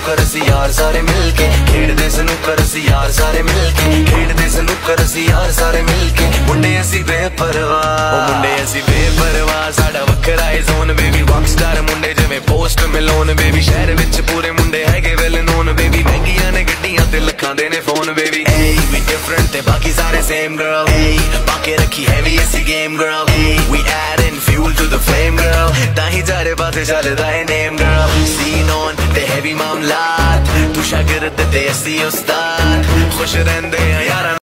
snooker असी यार सारे मिलके खेडदे स्नूकर असी यार सारे मिलके खेडदे स्नूकर असी यार सारे मिलके मुंडे असी बेपरवाह ओ मुंडे असी बेपरवाह साडा वखरा है जोन बेबी रॉकस्टार मुंडे जिवें पोस्ट मिलोन बेबी शहर विच पूरे मुंडे हैगे वेल नोन बेबी महंगियां ने गड्डियां ते लखां दे ने phone baby hey we different ते बाकी सारे same girl hey बाकी रखी heavy ऐसी game girl hey we adding fuel to the flame girl ताही जारे बातें चलदा है name girl scene on ते heavy मामलात तू शागिर्द ते ऐसी उस्ताद खुश रहंदे हैं यार